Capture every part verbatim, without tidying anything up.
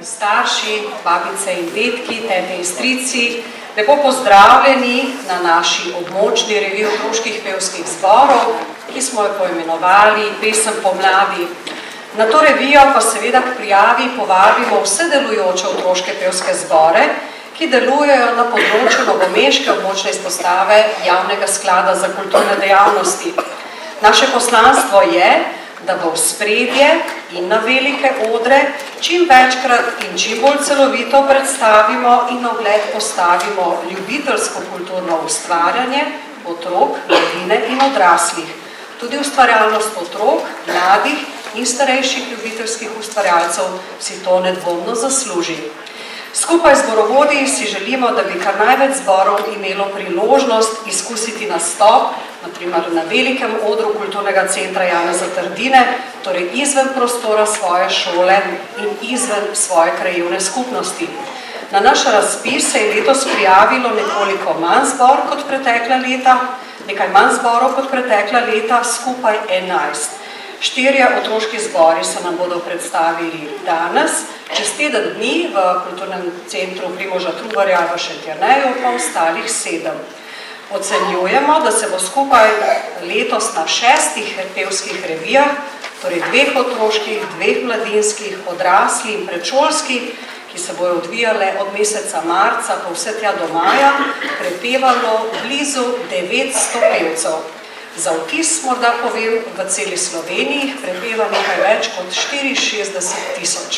starši, babice in dedki, tete in strici, lepo pozdravljeni na naši območni reviji otroških pevskih zborov, ki smo jo poimenovali Pesem pomladi. Na to revijo pa seveda k prijavi povabimo vse delujoče otroške pevske zbore, ki delujejo na področju novomeške območne izpostave Javnega sklada za kulturne dejavnosti. Naše poslanstvo je, da v ospredje in na velike odre čim večkrat in čim bolj celovito predstavimo in na ogled postavimo ljubiteljsko kulturno ustvarjanje otrok, mladine in odraslih. Tudi ustvarjalnost otrok, mladih in starejših ljubiteljskih ustvarjalcev si to nedvomno zasluži. Skupaj z zborovodji si želimo, da bi kar največ zborov imelo priložnost izkusiti nastop, na primer na velikem odru kulturnega centra Janeza Trdine, torej izven prostora svoje šole in izven svoje krajevne skupnosti. Na naš razpis se je letos prijavilo nekoliko manj zbor kot pretekla leta, nekaj manj zborov kot pretekla leta, skupaj enajst. Štirje otroški zbori se nam bodo predstavili danes, čez teden dni v kulturnem centru Primoža Trubarja v Šentjerneju pa ostalih sedem. Ocenjujemo, da se bo skupaj letos na šestih pevskih revijah, torej dveh otroških, dveh mladinskih, odraslih in predšolskih, ki se bojo odvijale od meseca marca pa vse tja do maja, prepevalo blizu devetsto pevcev. Za vtis morda povem, v celi Sloveniji prepeva nekaj več kot štiriinšestdeset tisoč.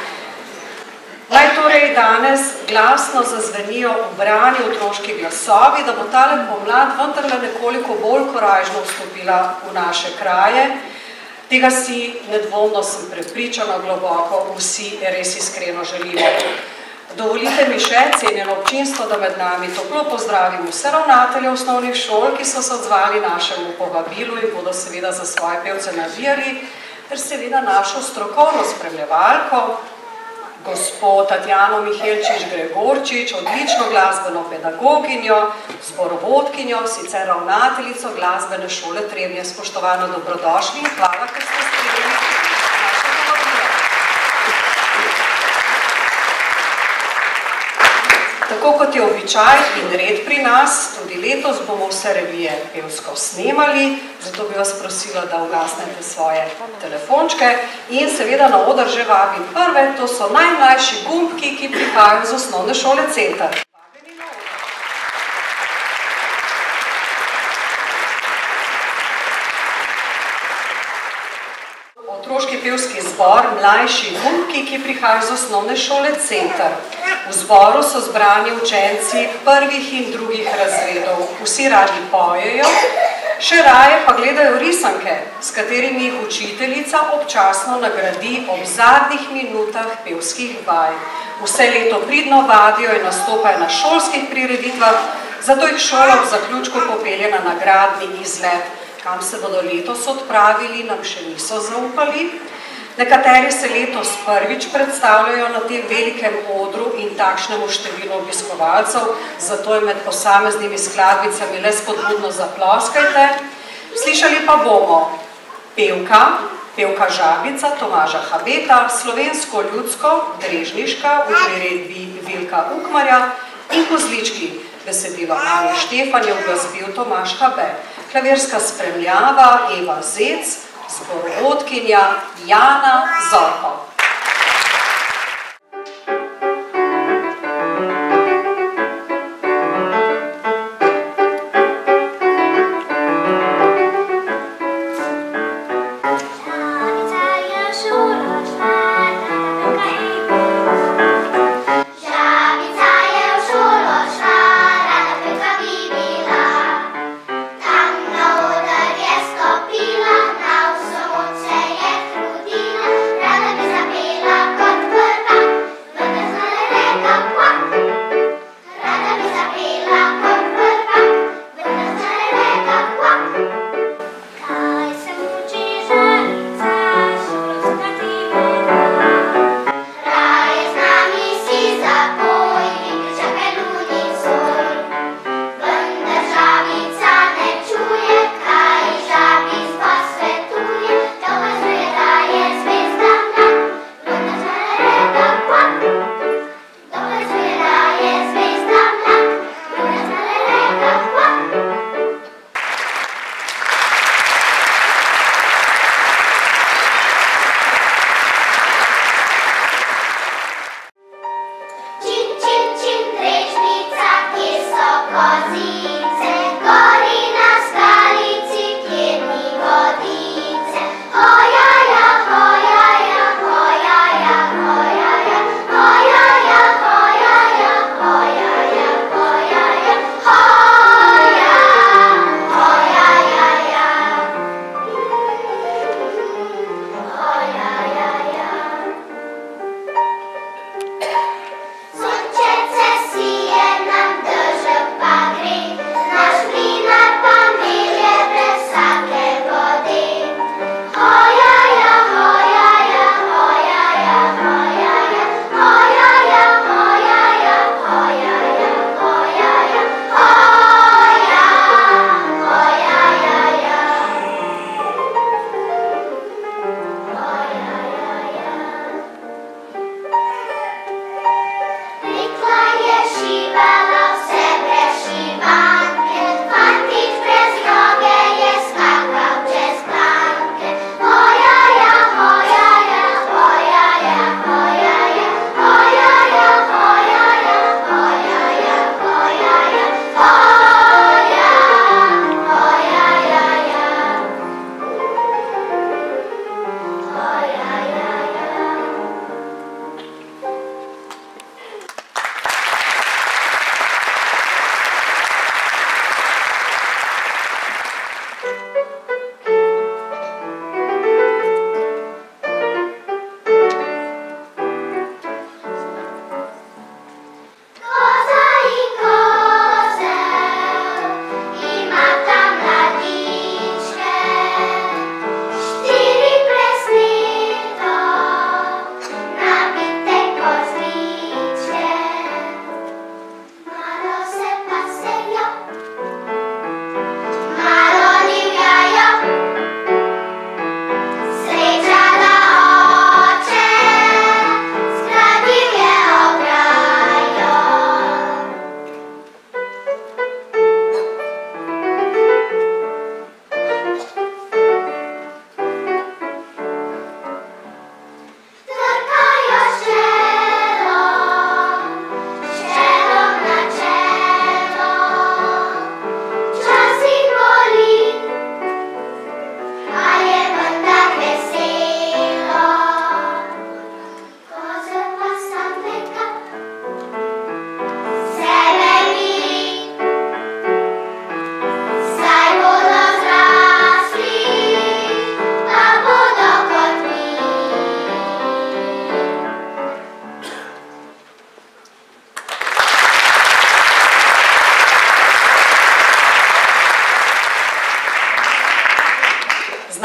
Naj torej danes glasno zazvenijo ubrani otroški glasovi, da bo tale pomlad vendarle nekoliko bolj korajžno vstopila v naše kraje. Tega si nedvomno sem prepričana globoko vsi res iskreno želimo. Dovolite mi še, cenjeno občinstvo, da med nami toplo pozdravim vse ravnatelje osnovnih šol, ki so se odzvali našemu povabilu in bodo seveda za svoje pevce navijali, ter seveda našo strokovno spremljevalko, gospo Tatjano Mihelčič-Gregorčič, odlično glasbeno pedagoginjo, zborovodkinjo, sicer ravnateljico glasbene šole Trebnje. Spoštovano, dobrodošli in hvala, ker ste sprejeli naše povabilo. Tako kot je običaj in red pri nas, tudi letos bomo vse revije pevsko snemali, zato bi vas prosila, da ugasnete svoje telefončke in seveda na oder že vabim prve, to so najmlajši gumbki, ki prihajajo z osnovne šole Center. Otroški pevski zbor Mlajši gumbki, ki prihajajo z osnovne šole Center. V zboru so zbrani učenci prvih in drugih razredov. Vsi radi pojejo, še raje pa gledajo risanke, s katerimi jih učiteljica občasno nagradi ob zadnjih minutah pevskih vaj. Vse leto pridno vadijo in nastopajo na šolskih prireditvah, zato jih šola ob zaključku popelje na nagradni izlet. Kam se bodo letos odpravili, nam še niso zaupali. Nekateri se letos prvič predstavljajo na tem velikem odru in takšnemu številu obiskovalcev, zato je med posameznimi skladbicami le spodbudno zaploskajte. Slišali pa bomo pevka, pevka Žabica Tomaža Habeta, slovensko ljudsko, drežniška v priredbi Vilka Ukmarja in kozlički, besedilo Ane Štefanje v glasbil Tomaž Habe, klavirska spremljava Eva Zec, zborovodkinja Jana Zorko. Rada bi zapela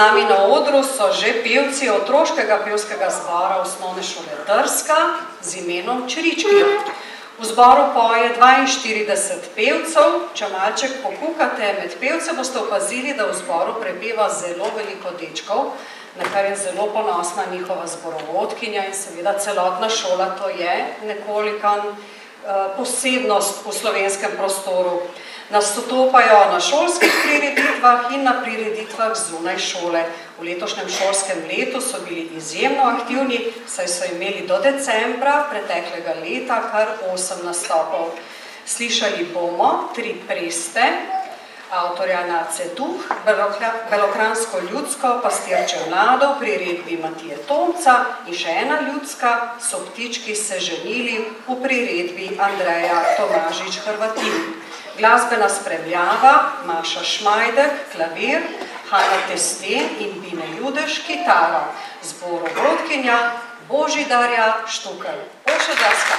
nami na odru so že pevci otroškega pevskega zbora osnovne šole Drska z imenom Črički. V zboru poje dvainštirideset pevcev. Če malček pokukate med pevce, boste opazili, da v zboru prepeva zelo veliko dečkov, na kar je zelo ponosna njihova zborovodkinja in seveda celotna šola. To je nekolikan posebnost v slovenskem prostoru. Nastopajo na šolskih prireditvah in na prireditvah zunaj šole. V letošnjem šolskem letu so bili izjemno aktivni, saj so imeli do decembra preteklega leta kar osem nastopov. Slišali bomo tri preste, avtorja Nace Duh, belokransko ljudsko Pastirče mlado v priredbi Matije Tomca in še ena ljudska, So ptički se ženili v priredbi Andreja Tomažič Hrvatin. Glasbena spremljava Maša Šmajdek, klavir, Hanna Testen in Bine Judež, kitara. Zborovodkinja Božidarja Štukelj. Božidarska.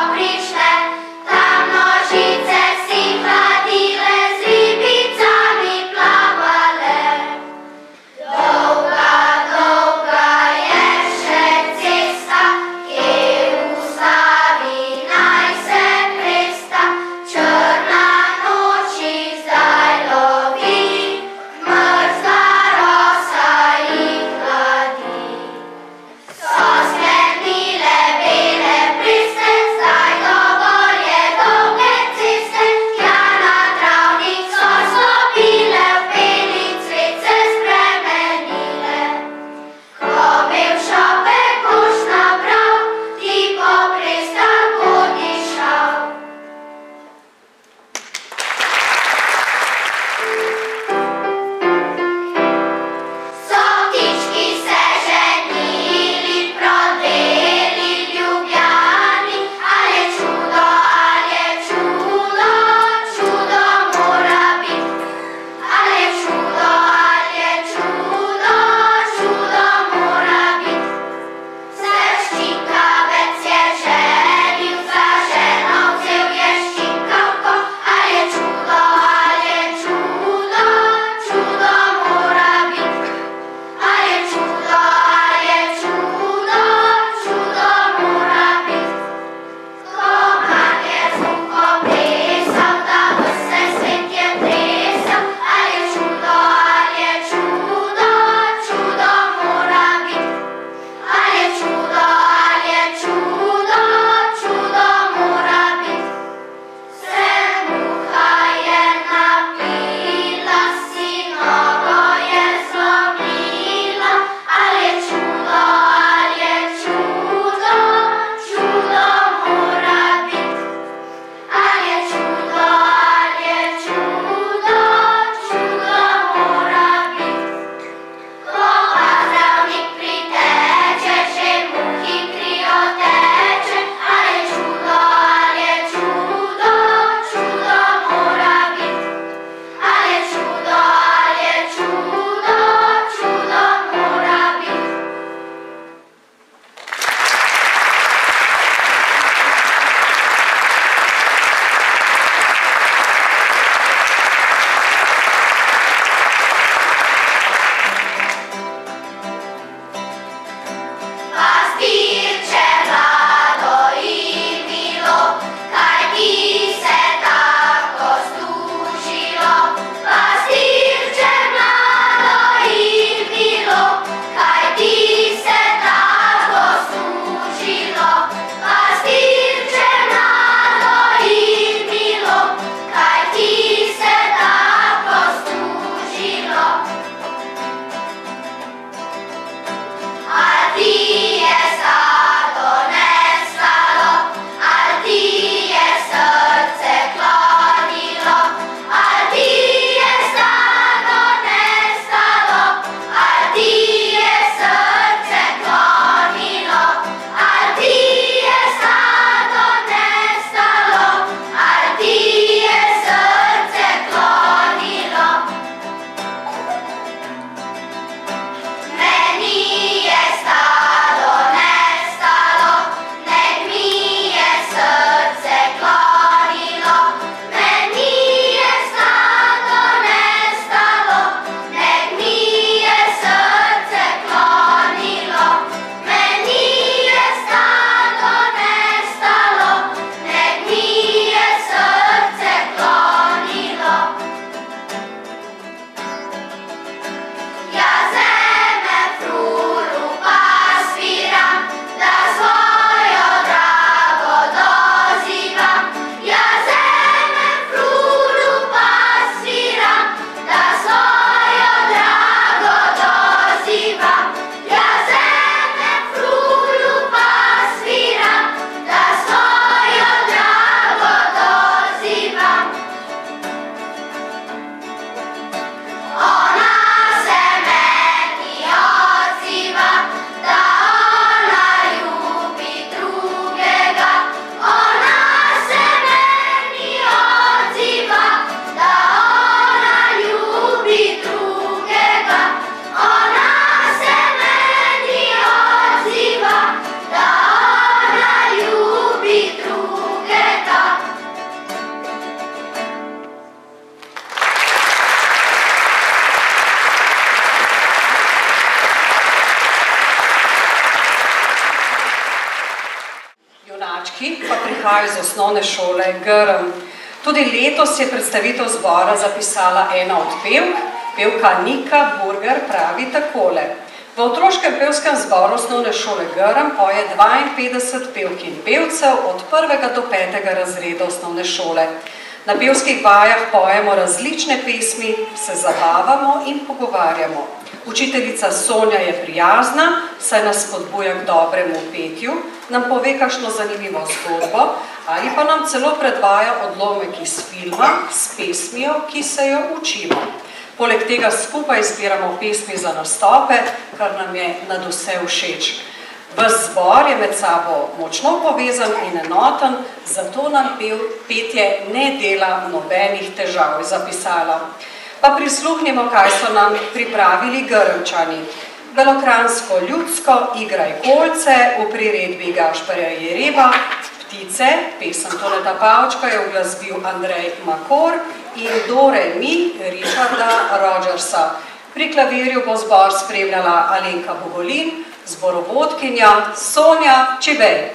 Tam nožice si hladile z ribicami. prihajajo iz osnovne šole Grm. Tudi letos je predstavitev zbora zapisala ena od pevk, pevka Nika Burger pravi takole. V otroškem pevskem zboru osnovne šole Grm poje dvainpetdeset pevk in pevcev od prvega do petega razreda osnovne šole. Na pevskih vajah pojemo različne pesmi, se zabavamo in pogovarjamo. Učiteljica Sonja je prijazna, saj nas spodbuja k dobremu petju, nam pove kakšno zanimivo zgodbo ali pa nam celo predvaja odlomek iz filma s pesmijo, ki se jo učimo. Poleg tega skupaj izbiramo pesmi za nastope, kar nam je nadvse všeč. Ves zbor je med sabo močno povezan in enoten, zato nam petje ne dela nobenih težav, je zapisala. Pa prisluhnimo, kaj so nam pripravili Grmčani. Belokranjsko ljudsko Igraj kolce v priredbi Gašperja Jereba, Ptice, pesem Toneta Pavčka je uglasbil Andrej Makor in Do Re Mi Richarda Rodgersa. Pri klavirju bo zbor spremljala Alenka Bogolin, zborovodkinja Sonja Čibej.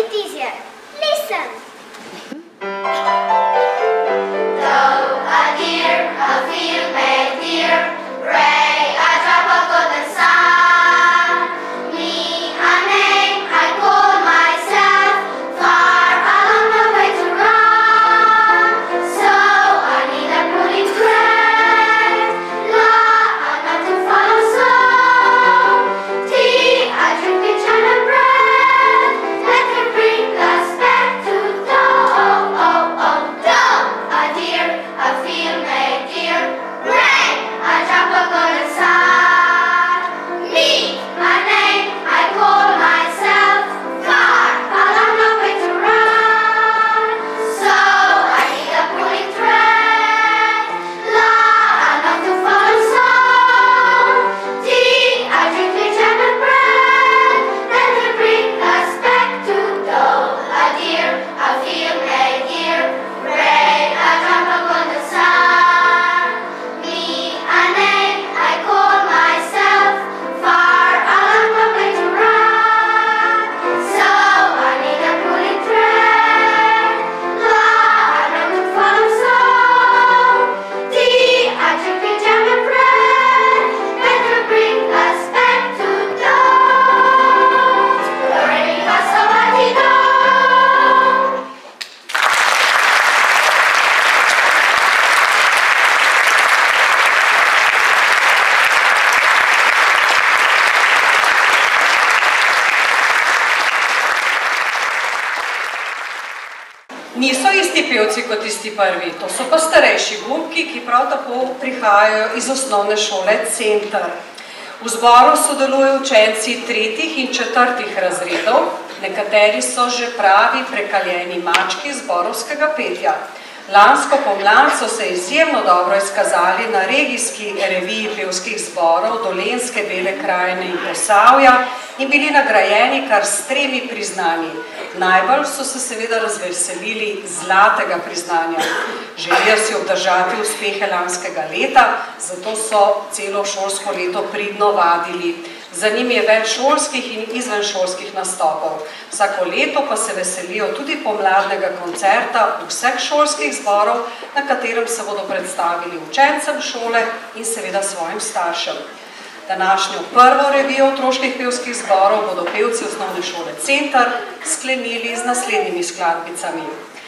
it easier. Listen. Though a deer, a field made deer, ray, a drop of golden sun. Me, a name I call myself, far along the way to run. So I need a pulling thread, law, not to follow so. Tea, I drink with china bread, let her bring us back to dough. Oh, oh, oh, dough. A deer, a field made deer, rain, a drop of golden sun. Me, a name I call myself, far along the way to run. So I need a pulling thread, law, not to follow so. Tea, I drink with jam and bread, let her bring us back to dough. A deer, a field made deer, rain, a drop of golden sun. Me, a name I call myself, far along the way to run. So I need a pulling thread, law, not to follow so. Tea, I drink with jam and bread, let her bring us back to dough. Lorraine, paso batido. Niso isti pevci kot tisti prvi, to so pa starejši gumki, ki prav tako prihajajo iz osnovne šole Center. V zboru sodelujejo učenci tretjih in četrtih razredov, nekateri so že pravi prekaljeni mački zborovskega petja. Lansko pomlad so se izjemno dobro izkazali na regijski reviji pevskih zborov Dolenjske, Bele krajine in Posavja in bili nagrajeni kar s tremi priznanji. Najbolj so se seveda razveselili zlatega priznanja. Želijo si obdržati uspehe lanskega leta, zato so celo šolsko leto pridno vadili. Za njimi je več šolskih in izvenšolskih nastopov. Vsako leto pa se veselijo tudi pomladnega koncerta vseh šolskih zborov, na katerem se bodo predstavili učencem šole in seveda svojim staršem. Današnjo prvo revijo otroških pevskih zborov bodo pevci osnovne šole Center sklenili z naslednjimi skladbicami.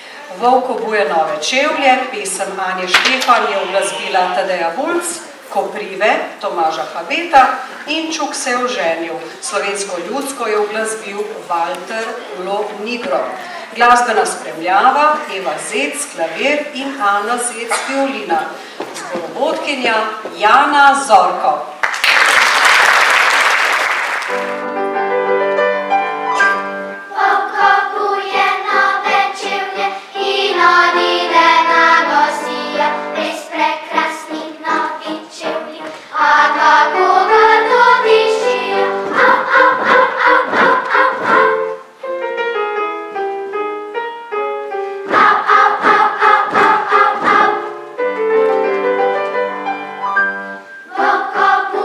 Volk obuje nove čevlje, pesem Anje Štefan je uglasbila Tadeja Bulc, Koprive Tomaža Habeta in Čuk se je oženil. Slovensko ljudsko je uglasbil Walter Lo-Nigro. Glasbena spremljava Eva Zec, klavir in Ana Zec, violina. Zborovodkinja Jana Zorko. Coco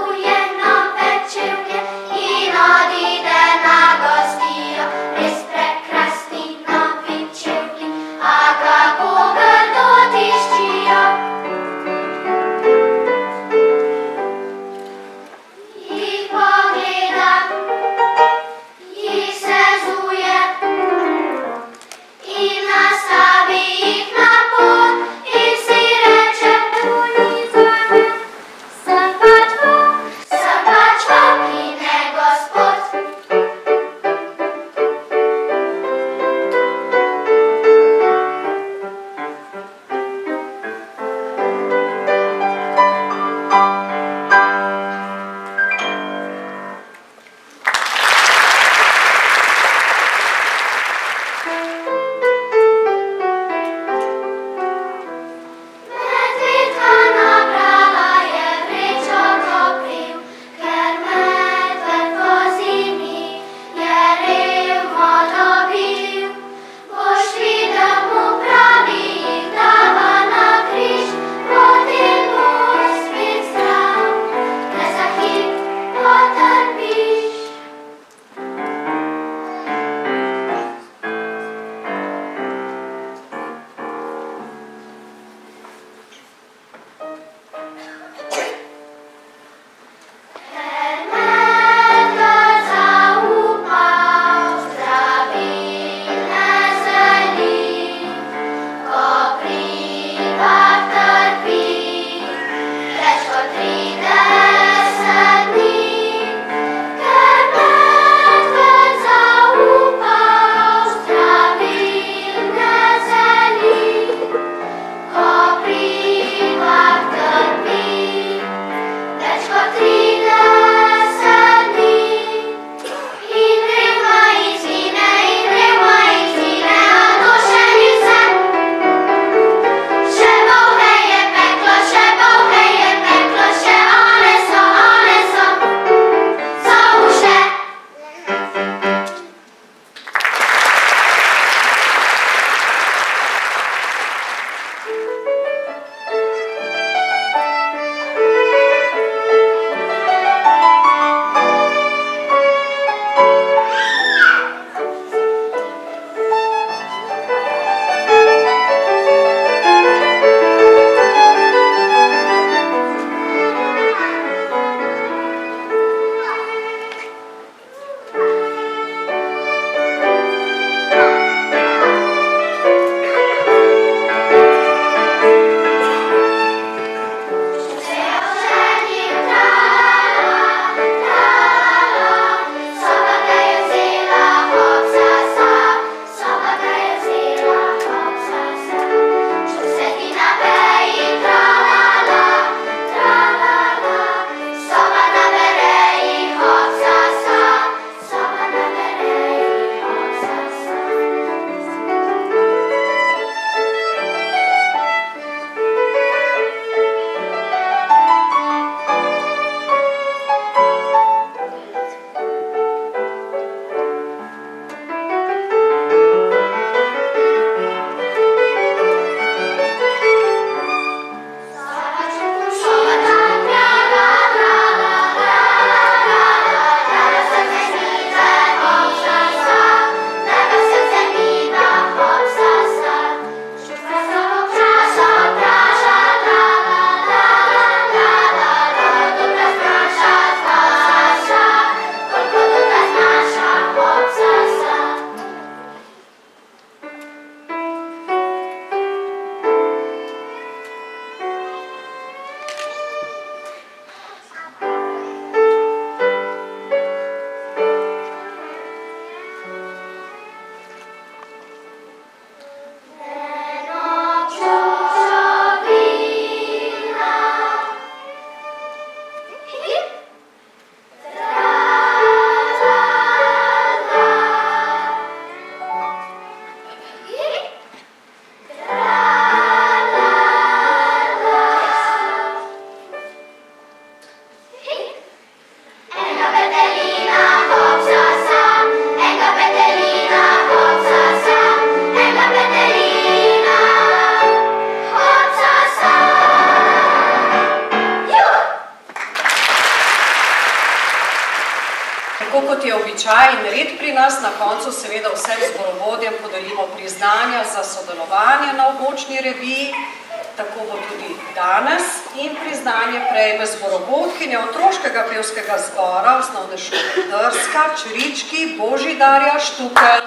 običaj in red pri nas, na koncu seveda vsem zborovodjem podelimo priznanja za sodelovanje na območni reviji, tako bo tudi danes, in priznanje prejme zborovodkinja otroškega pevskega zbora osnovne šole Drska, Črički, Božidarja Štukelj.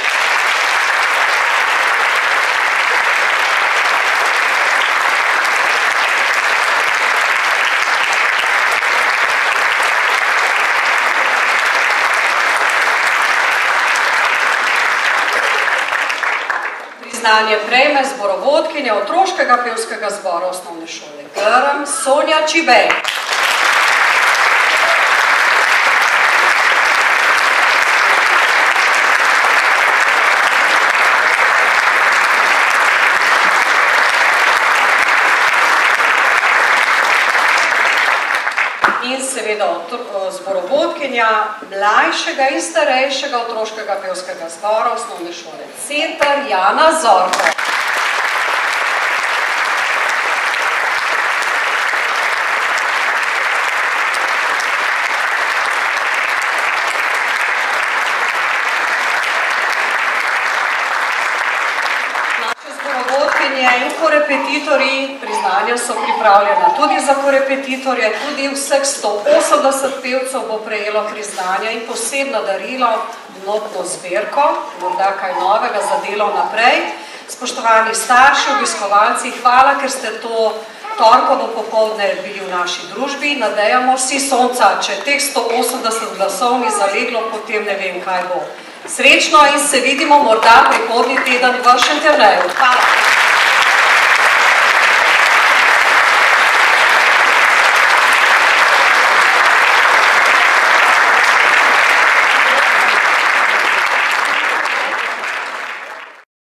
Priznanje prejme zborovodkinja otroškega pevskega zbora osnovne šole Grm, Sonja Čibej. In seveda zborovodkinja mlajšega in starejšega otroškega pevskega zbora osnovne šole Center, Jana Zorko. In korepetitorji, priznanja so pripravljena tudi za korepetitorje, tudi vseh sto osemdeset pevcev bo prejelo priznanja in posebno darilo, notno zbirko, morda kaj novega za delo naprej. Spoštovani starši, obiskovalci, hvala, ker ste to torkovo popoldne bili v naši družbi. Nadejamo si sonca, če teh sto osemdeset glasov ni zaleglo, potem ne vem, kaj bo. Srečno in se vidimo morda prihodnji teden v Šentjerneju. Hvala.